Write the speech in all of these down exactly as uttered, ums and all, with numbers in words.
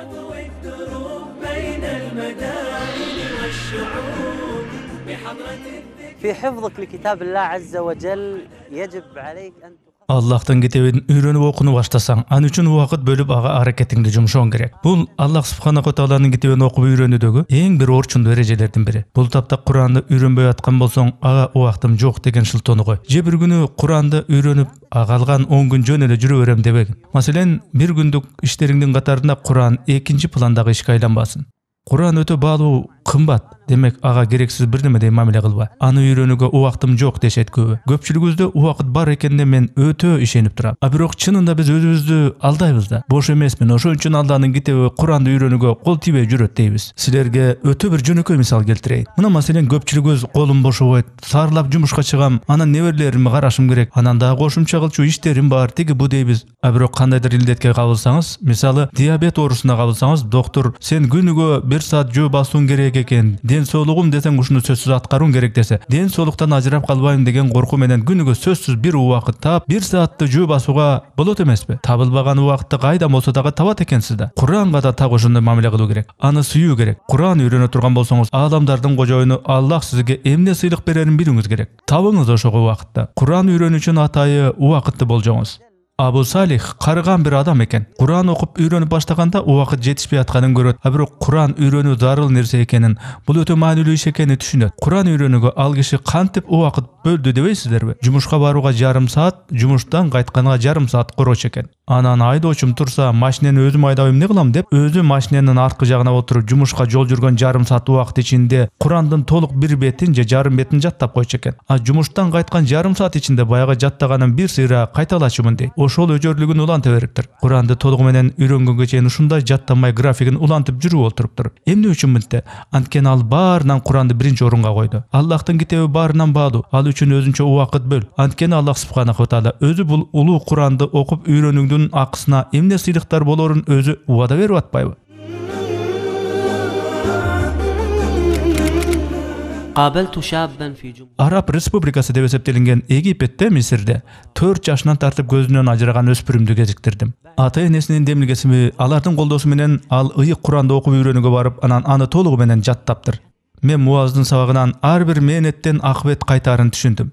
في حفظك لكتاب الله عز وجل يجب عليك أن Allah'tan kitebin öğrenip okunu başlasan, an üçün vaqt bölüp ağa hareketinde jumuşan gerek. Bul Allah subhanahu ta'alanın kitebini okup öğrenүүдөгү эң bir orçundu erejelerden biri. Bul tapta Kur'an'da öğrenbey atkan bolsoň, ağa o wagtym jok degen şıltony goy. Je bir günü Kur'an'da öğrenip agalgan on gün jön ele жүрө berem debegin. Masalan, bir gündük işleriңdin katarında Kur'an ekinci plandagy işe aylanbasın. Kur'an ötө baalуу kımbat. Demek ağa gereksiz bir neme de mamile kılba. Anı öğrenүүгө o wagtym jok deşet köpü. Köpçülügüzde o wagt bar ekende men ötö işenip turam. A birok çınında biz özübüzdü aldaybız da. Boş emesmin. Oşon üçin Allah'nın kitebi Kur'an'da öğrenүүгө kol tibey jüröt deybiz. Silerge ötö bir jönököy misal keltireyin. Muna masalan köpçülügüz kolum boşobayt, sarılap jumuşka çygam, anan neberlerimi garaşım gerek. Anan daha goşumça kılçu işlerim bar, tigi bu deybiz. A birok kandaydyr ildetke kabılsaňyz, misalı diabet oorusuna kabılsaňyz, doktor sen günügө bir saat jö basuň gerek eken. Den soğuluğum desen uşunu sözsüz atkarun gerek dese. Den soğuluktan ajırap kalbayım degen korku menen günügө sözsüz bir uwaqt tap, bir saatty jö basuga bolot emespi? Tabılbagan uwaqtty kayda bolsa da tabat ekensiz da. Kur'anга da tak oşondoy mamile kılуу gerek. Аны suyuu gerek. Kur'an öğrene turgan bolsoňuz, adamdardın gojoyunu Allah sizge emne sıylyk bererin biliňiz gerek. Tabyňyz oşo wagtda. Kur'an öğrenүүчүn ataýy uwaqtdy boljoňuz. Abu Salih qarıgan bir adam eken. Kur'an okup öğrenip başlaganda o wagt jetişpey atkanyn göröt. Ha birok Kur'an öğrenүү zarыл nerse ekenin, bul ötö maanilүү iş ekenini düşünöt. Kur'an öğrenүүgө al kişi kantip o wagt böldü debeysizlerbi? Jumuşka baruga jarım saat, jumuştan qaytkanga jarım saat koroç eken. Anan aydoçum tursa, maşineni özüm aydabym ne kılam dep, özü maşinenin arkı jagına oturup jumuşka jol жүрgөн jarım saat wagt içinde Kur'andın toluk bir betin je jarım betin jattap koyç eken. A jumuştan qaytkan jarım saat içinde bayağı jattaganın bir sıyra qaytalaçymyn dey. Oşol öjörlügün ulanta beripdir. Kur'anды tolugu menen öýrengenge çeyin uşunday jattamay grafigin ulantyp жүрüp olturupdur. Emne üçin minte? Antken al barынан Kur'anды birinci orunga koydu. Allah'tın kitebi barынан baaluu. Al üçün özünçe o wagt böl. Antken Allah subhanahu wa taala özü bul uluu Kur'anды okup öýrenүүnүн akysına emne sylyklar bolorun özü wada berip atpayby? Arap Respublikası dep eseptelengen Egipet'te, Misir'de dört yaşından tartıp gözünden ajıragan öspürümdü geziktirdim. Ata enesinin demilgesimi alardın koldosu menen al ıyık Kur'an'da okup öýrenүүgө barıp anan anı tolugu menen jattaptır. Men muazdın sabagынан ar bir menetten akıbet kaytarın düşündüm.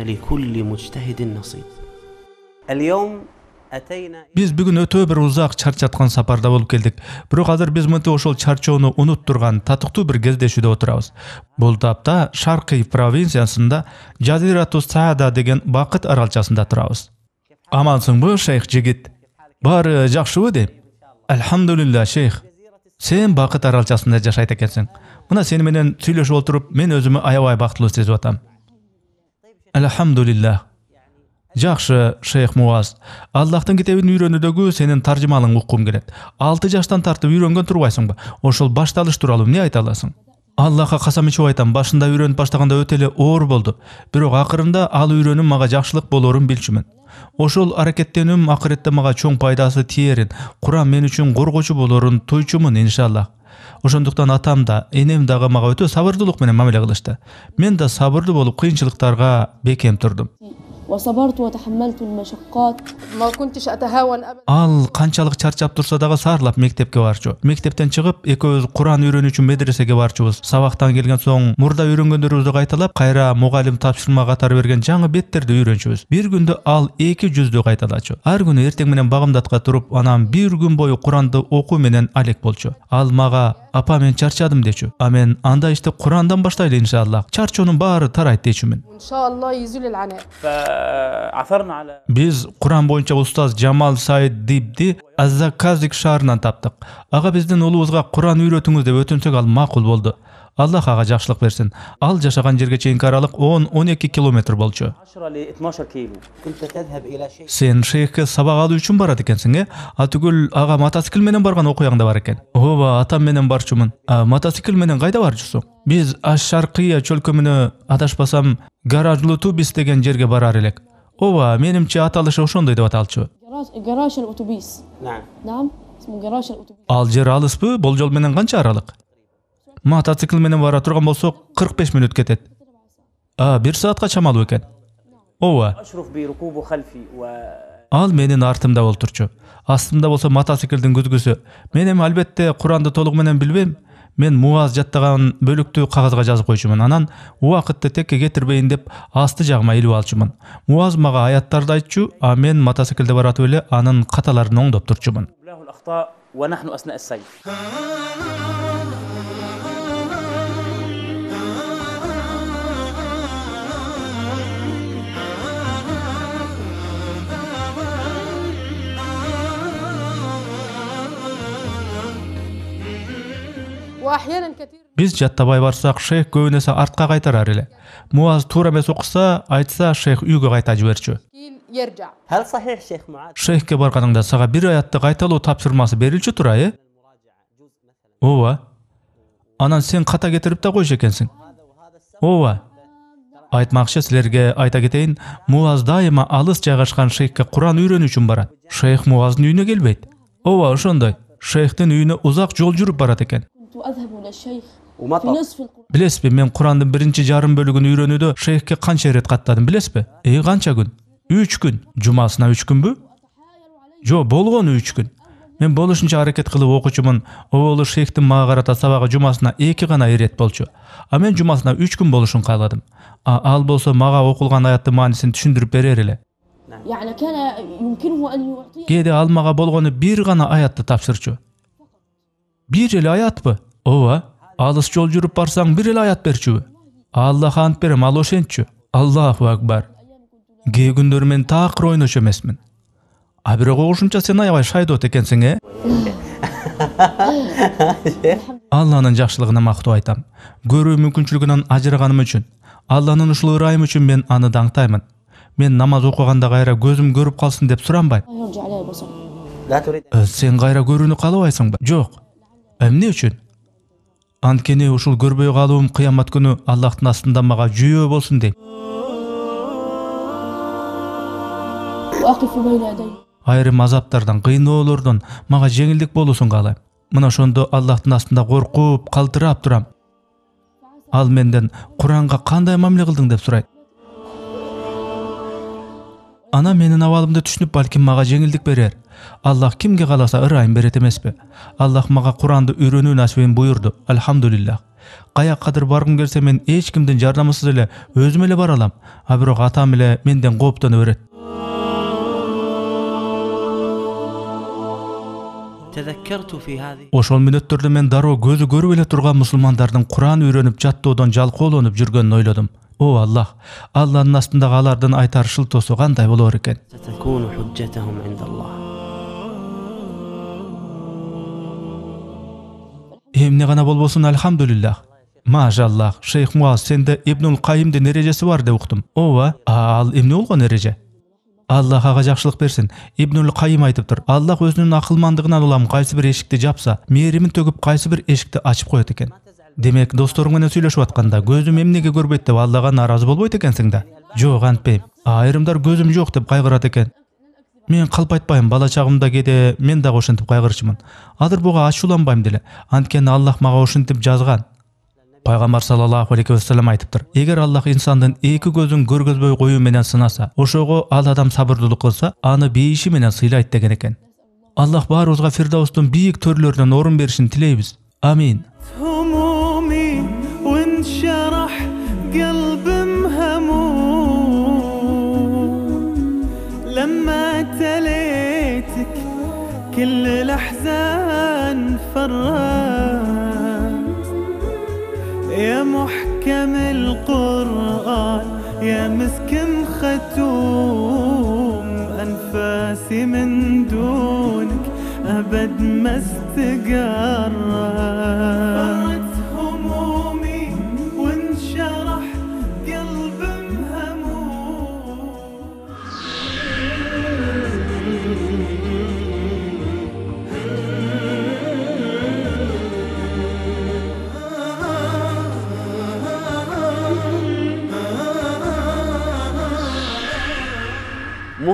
Biz bugün ötö bir uzak çarçatkan saparda bolup keldik. Birok azыр biz mınty oşol çarçoonu unutturgan tatıktуу bir gezdeşүүdө oturabız. Bul tapta Şarkı provinsiyasında Jaziratus Saada degen bakıt aralçasında turabız. Amansıňby şeyh jigit? Bary jakşyby de? Elhamdülillah şeyh. Sen bakıt aralçasında jaşayt ekensiň. Muna seni menen süýleşip oturup men özümü ayabay baktylуу sezip atam. Elhamdülillah. Jakşı Şeyh Muaz. Allah'tın kitebini öýrenүүдөгү senin tarjımalyň ukum gelet. altı yaştan tartıp öýrengen turbaysyňby? Oşol baştalış turalym ne ayta alasyň? Allah'a kasam içip aytam, başında öýrenip başlaganda ötele oor boldu. Birok akırında al öýrenüm maga jakşylyk bolorun bilçimin. Oşol hareketlenüm ahiretde maga çoň paydasy tiyerin. Kur'an men üçin gorgoçu bolorun tuyçumun inşallah. Oşonduktan atam da, enem daga maga ötö sabırlılık menen mamile kılıştı. Men de sabırlı bolup kıyınçılıklarga bekem turdum. وصبرت وتحملت المشقات ما كنتش أتهاون أبدا. Al kançalık çarçap tursa daga sarlap mektepke barçu. Mektepten çıkıp ekөөz Kur'an öýrenүүчүn medresege barçubuz. Sabaktan gelgen soň murda öýrengenlerimizi kaytalap, kayra mugalim tapşyrma katar bergen жаңы betterdi öýrençübüz. Bir günde al iki yüzdü kaytalaçu. Har günü erteň menen bagymdatga turup, anam bir gün boyu Kur'anды oku menen alek bolçu. Al maga apa men çarçadım deçü. Amen anda işte Kur'andan başlaylı inşallah. Çarçonun bari tarayt deçümin. İnşallah yüzül ana. Biz Kur'an boyunca ustaz Jamal Said Dibdi Azzakazik şaharından taptık. Ağa bizden uluğuzga Kur'an öýretiniz dep ötünsek al makul boldu. Allah ağa jakşylyk bersin. Al jaşagan jerge çeýinki aralyk on on iki kilometr bolçu. Sen şeyhke sabak alуу üçin barat ekensiň, e? Atygül ağa motosikl menen bargan okuýaňda bar eken. Oba, atam menen barçumyn. Motosikl menen gaýda barjysyň? Biz Aş-Şarkıya çölkömüne adaşpasam Garajlı Tubis degen jerge barar elek. Oba, menimçe atalyşı oşondoy dep atalçy. Garaj el-otobis. Naam. Naam, ismu garaj el-otobis. Al jer alyspy? Bol jol menen kança aralyk? Motosikl menen bara turgan bolsak kırk beş minut ketet. A, bir saatga çamaly eken. Oba. Al menin artımda olturçu. Astımda bolsa mototsiklдин күзгүсү. Men hem albatta Qur'anды толугу менен билбейм. Мен Муаз жаттаган бөлүктү кагазга жазып койчумун. Анан убакытты текке кетирбейин деп асты жагыма илип алчумун. Муаз мага аяттарды айтчу, а мен мотоциклде баратып эле анын каталарын оңдоп турчумун. ونحن أثناء السير. وأحيانا كثير Biz жаттабай барсак, шейх көбүнесе артка кайтарар эле. Муаз туура эмес окуса, айтса, шейх үйгө кайта жиберчү. يرجع. هل صحيح شيخ معاذ؟ Шейхке барганыңда сага бир аятты кайталоо тапшырмасы берилчү тура, э? Ооба. Анан сен ката кетирип да койчу экенсиң. Ооба. Айтмакчы силерге айта кетейин, Муаз дайыма алыс жайгашкан шейхке Куран үйрөнүү үчүн барат. Шейх Муаздын үйүнө келбейт. Ооба, ошондой. Шейхтин үйүнө узак жол жүрүп барат экен. كنت أذهب إلى الشيخ في ومطر. نصف القرآن. Билесизби, мен Курандын биринчи жарым бөлүгүн үйрөнүүдө шейхке канча ирет каттадым, билесизби? Эй, канча күн? үч күн. Жумасына үч күнбү? Жо, болгону үч күн. Мен болушунча аракет кылып окучумун. Оболу шейхтин мага карата сабагы жумасына эки гана ирет болчу. А мен жумасына үч күн болушун кааладым. А ал болсо мага окулган аяттын маанисин түшүндүрүп берер эле. يعني كان يمكنه أن يعطيه Кээде ал мага болгону бир гана аятты тапшырчу. Бир эле аятпы? Ооба. Алыс жол жүрүп барсаң бир эле аят берчүбү? Аллах ант берем, ал ошентчү. Аллаху акбар. Кээ күндөр мен такыр ойночу эмесмин. А бирок ошунча сен аябай шайдот экенсиң, э? Алланын жакшылыгына мактоо айтам. Көрүү мүмкүнчүлүгүнөн ажыраганым үчүн, Алланын ушул ырайымы үчүн мен аны даңтаймын. Мен намаз окуганда кайра көзүм көрүп калсын деп суранбайм. يرجع عليه البصر. لا تريد Э, Сен кайра көрүүнү каалабайсыңбы? Жок. Эмне үчүн? Анткени ушул көрбөй калуум кыямат күнү Аллахтын астында мага жүйө болсун дейм. وأقف بين يديه. Айрым азаптардан, кыйноолордон мага жеңилдик болуусун каалайм. Мына ошондо Аллахтын астында коркуп, калтырап турам. Ал менден Куранга кандай мамиле кылдың деп сурайт. Ана менин абалымды түшүнүп, балким мага жеңилдик берер. Аллах кимге кааласа ырайым берет эмеспи? Аллах мага Куранды үйрөнүү насибин буйурду. Алхамдулиллах. Каяккадыр баргым келсе мен эч кимдин жардамысыз эле өзүм эле бара алам. А бирок атам эле менден кооптоно берет. تذكرت في هذه Ошол мүнөттөрдө мен дароо көзү көрүп эле турган мусулмандардын Куран үйрөнүп жаттоодон жалкоолонуп жүргөнүн ойлодум. О Аллах, Алланын астындагы алардын айтар шылтоосу кандай болор экен? ستكون حجتهم عند الله. Эмне гана болбосун, алхамдулиллах. Мажаллах, шейх Муаз сенде Ибнул Кайимдин эрежеси бар деп уктум. Ооба, а ал эмне болгон эреже? Аллах ага жакшылык берсин. Ибнул Кайим айтыптыр. Аллах өзүнүн акылмандыгынан улам кайсы бир эшикти жапса, мээримин төгүп кайсы бир эшикти ачып коет экен. Демек, досторуң менен сүйлөшүп атканда көзүм эмнеге көрбөйт деп Аллага наразы болбойт экенсиң да? Жок, антпейм. Айрымдар көзүм жок деп кайгырат экен. Мен калп айтпайм, бала чагымда кээде мен дагы ошентип кайгырчумун. Азыр буга ачууланбайм деле. Анткени Аллах мага ошентип жазган. Пайгамбар саллаллаху алейхи ва саллям айтыптыр. Эгер Аллах инсандын эки көзүн көргөзбөй коюу менен сынаса, ошого ал адам сабырдуулук кылса, аны бейиши менен сыйлайт деген экен. Аллах баарыбызга Фирдаустун бийик төрлөрүнөн орун беришин тилейбиз. Амин. همومي وانشرح قلب مهموم لما تليتك كل الأحزان فرات يا محكم القرآن يا مسكن ختوم أنفاسي من دونك أبد ما استقرت همومي وانشرح قلب مهموم مهم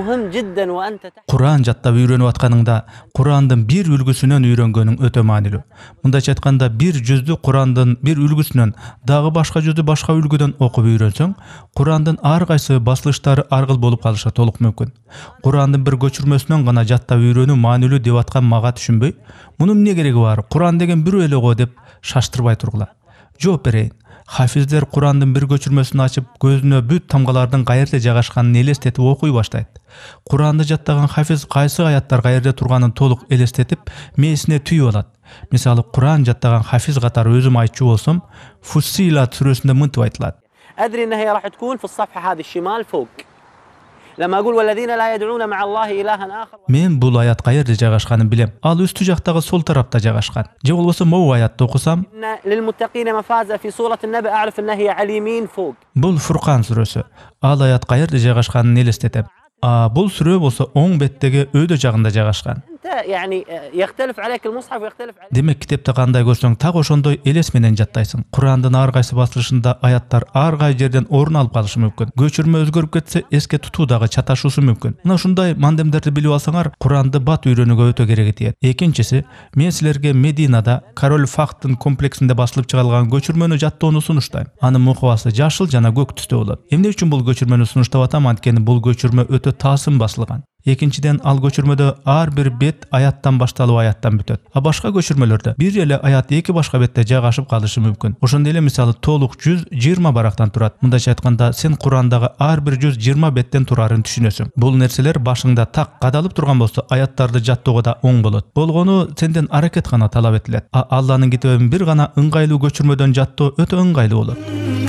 مهم جدا وأنت تحت Kur'an jattap үйrөнүp atkаныңда Kur'andын bir үлгүсүнөн үйрөнгөнүң өтө маанилүү. Мындайча айтканда, bir жүздү Kur'андын bir үлгүсүнөн, дагы башка жүздү башка үлгүдөн окуп үйрөнсөң, Kur'андын ар кайсы басылыштары ар кыл болуп калышы толук мүмкүн. Kur'андын bir көчүрмөсүнөн гана жаттап үйрөнүү маанилүү деп аткан мага түшүнбөй, мунун эмне кереги бар? Kur'ан деген бирөө эле го деп шаштырбай тургула. Жооп берейин. Hafizler Kur'an'ın bir göçürmesini açıp gözüne büt tamgalardan gayerde jagашканын elestetip okuy başlaydı. Kur'an'da jattagan hafiz qaysı ayatlar gayerde turganын толук elestetip meyisine tüy olat. Misali Kur'an jattagan hafiz katары özüm aytчу bolsam, Fussilat сүрөсүндө мынтип айтылат. أدري أنها هي راح تكون في الصفحة هذه الشمال فوق. لما أقول والذين لا يدعون مع الله إلها آخر. Men bul ayat qayerде жагашканын билем. Ал üstü жактагы сол тарапта жагашкан. Же болбосо могу аятты окусам, للمتقين مفازة في سورة النبأ أعرف أنها هي على اليمين فوق. Bul Furqan сүрөсү. Ал аят qayerде жагашканын элестетем. А бул сүрө болсо оң беттеги өйдө жагында жагашкан. يعني يختلف عليك المصحف ويختلف عليك. Демек китепте кандай көрсөң так ошондой элес менен жаттайсың. Курандын ар кайсы басылышында аяттар ар кай жерден орун алып калышы мүмкүн. Көчүрмө өзгөрүп кетсе, эске тутуу дагы чаташуусу мүмкүн. Мына ушундай мандемдерди билип алсаңар, Куранды бат үйрөнүүгө өтө кереги тиет. Экинчиси, мен силерге Мединада Король Фахттын комплексинде басылып чыгарылган көчүрмөнү жаттоону сунуштайм. Анын мукабасы жашыл жана көк түстө болот. Эмне үчүн бул көчүрмөнү сунуштап атам? Анткени бул көчүрмө өтө таасым басылган. Экинчиден, ал көчүрмөдө ар бир бет аяттан башталып аяттан бүтөт. А башка көчүрмөлөрдө бир эле аят эки башка бетте жайгашып калышы мүмкүн. Ошондой эле мисалы толук жүз жыйырма барактан турат. Мындайча айтканда, сен Курандагы ар бир жүз жыйырма беттен турарын түшүнөсүң. Бул нерселер башыңда так кадалып турган болсо, аяттарды жаттоого да оң болот. Болгону сенден аракет гана талап этилет. А Алланын китебин бир гана ыңгайлуу көчүрмөдөн жаттоо өтө ыңгайлуу болот.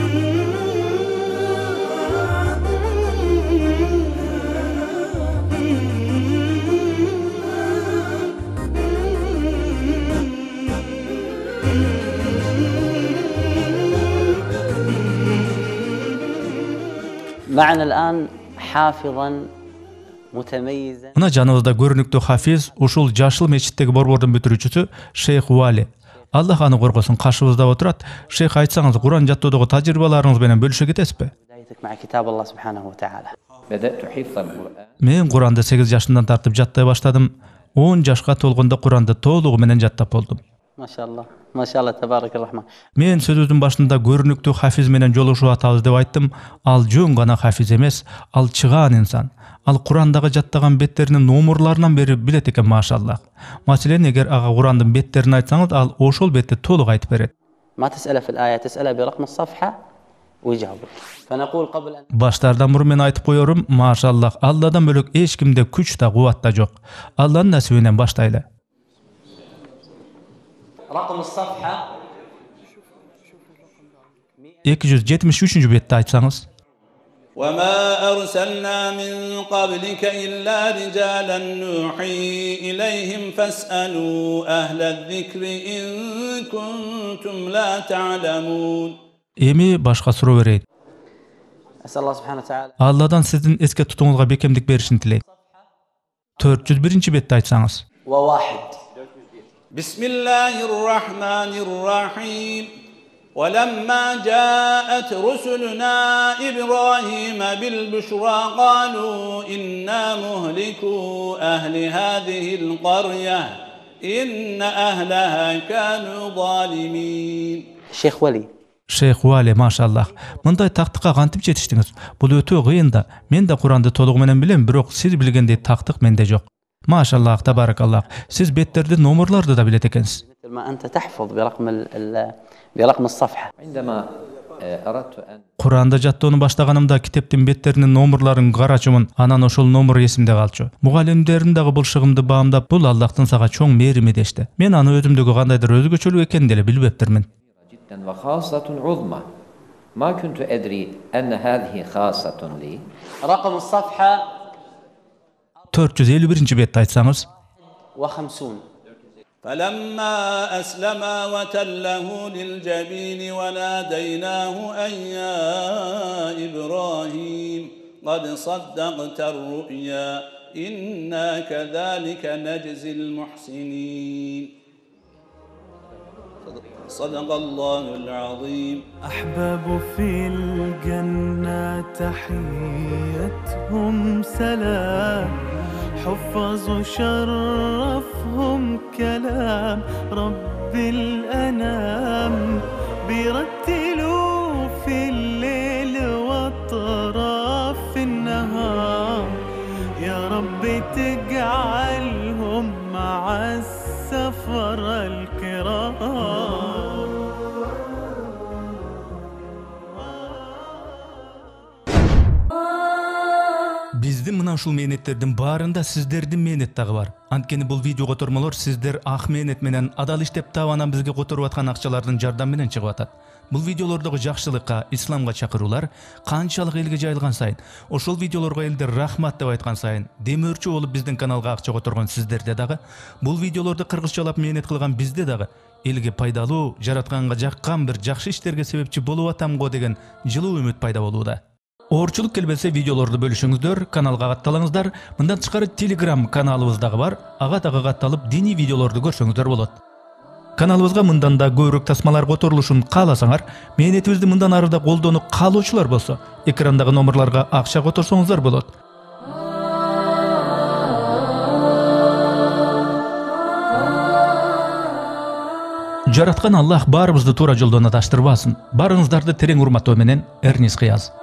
معنا الآن حافظا متميزا. Мына жаныбызда көрүнүктүү хафиз, ушул жашыл мечиттеги борбордун бүтүрүүчүсү Шейх Вали. Аллах аны коргосун, каршыбызда отурат. Шейх, айтсаңыз, Куран жаттоодогу тажрыйбаларыңыз менен бөлүшө кетесизби? مع كتاب الله سبحانه وتعالى. بدأت حفظ القرآن. Мен Куранды сегиз жашымдан тартып жаттай баштадым. он жашка толгондо Куранды толугу менен жаттап болдум. ما شاء الله ما شاء الله تبارك الرحمن. Мен сөзүбүздүн башында көрүнүктүү хафиз менен жолугушуп атабыз деп айттым. Ал жөн гана хафиз эмес, ал чыгаан инсан. Ал Курандагы жаттаган беттеринин номерларынан бери билет экен, машаллах. Маселен, эгер ага Курандын беттерин айтсаңыз, ал ошол бетти толук айтып берет. ما تسأله في الآية تسأله برقم الصفحة ويجاوبك. فنقول قبل أن Баштардан мурун мен айтып коерум, машаллах, Алладан бөлөк эч кимде күч да кубат да жок. Алланын насибинен баштайлы. رقم الصفحة эки жүз жетимиш үчүнчү бетти айтсаңыз. وما أرسلنا من قبلك إلا رجالا نوحي إليهم فاسألوا أهل الذكر إن كنتم لا تعلمون. Эми башка суроо берейин. أسأل الله سبحانه وتعالى. Алладан сиздин эске тутууңузга бекемдик беришин тилейм. төрт жүз биринчи бетти айтсаңыз. وواحد. بسم الله الرحمن الرحيم ولما جاءت رسلنا إبراهيم بالبشرى قالوا إنا مهلكو أهل هذه القرية إن أهلها كانوا ظالمين. شيخ ولي. Шейх Вали, машаллах. Мындай тактыкка кантип жетиштиңиз? Бул өтө кыйын да. Мен да Куранды толугу менен билем, бирок сиз билгендей тактык менде жок. Машаллах, табаракаллах. Сиз беттерди, номерларды да билет экенсиз. ما أنت تحفظ برقم ال برقم الصفحة. عندما أردت أن Куранды жаттоону баштаганымда китептин беттеринин номерларын карачумун, анан ошол номер эсимде калчу. Мугалимдердин дагы бул шыгымды баамдап, бул Аллахтын сага чоң мээрими дешти. Мен аны өзүмдөгү кандайдыр өзгөчөлүк экенин деле билбептирмин. جدا وخاصة عظمى ما كنت أدري أن هذه خاصة لي. رقم الصفحة төрт жүз элүү биринчи бетти айтсаңыз. وخمسون. فلما أسلما وتله للجبين وناديناه أن يا إبراهيم قد صدقت الرؤيا إنا كذلك نجزي المحسنين. صدق الله العظيم. أحباب في الجنة تحيتهم سلام، حفظ شرفهم كلام رب الأنام، بيرتلوا في الليل وأطراف النهار، يا رب تجعلهم مع السفر الكرام. Биздин мына ушул мээнеттердин баарында сиздердин мээнет дагы бар. Анткени бул видео котормолор сиздер ак мээнет менен адал иштеп таап анан бизге которуп аткан акчалардын жардамы менен чыгып атат. Бул видеолордогу жакшылыкка, исламга чакыруулар канчалык элге жайылган сайын, ошол видеолорго элдер рахмат деп айткан сайын, демөөрчү болуп биздин каналга акча которгон сиздерде дагы, бул видеолорду кыргызчалап мээнет кылган бизде дагы элге пайдалуу, жаратканга жаккан бир жакшы иштерге себепчи болуп атамго деген жылуу үмүт пайда болууда. Оорчулук келбесе видеолорду бөлүшүңүздөр, каналга катталыңыздар. Мындан тышкары Telegram каналыбыз дагы бар. Ага дагы катталып, диний видеолорду көрсөңүздөр болот. Каналыбызга мындан да көбүрөөк тасмалар которулушун кааласаңар, мээнетибизди мындан ары да колдонуп каалоочулар болсо, экрандагы номерларга акча которсоңуздар болот. Жараткан Аллах баарыбызды туура жолдон адаштырбасын. Барыңыздарды терең урматтоо менен Эрнис Кыяз.